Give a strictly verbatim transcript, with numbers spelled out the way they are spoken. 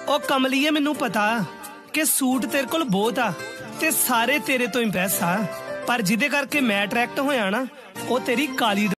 ओ कमलीए मैनू पता कि सूट तेरे कोल बहुत आ ते सारे तेरे तो इंप्रेस आ, पर जिदे करके मैं अट्रैक्ट होया ना, ओ तेरी काली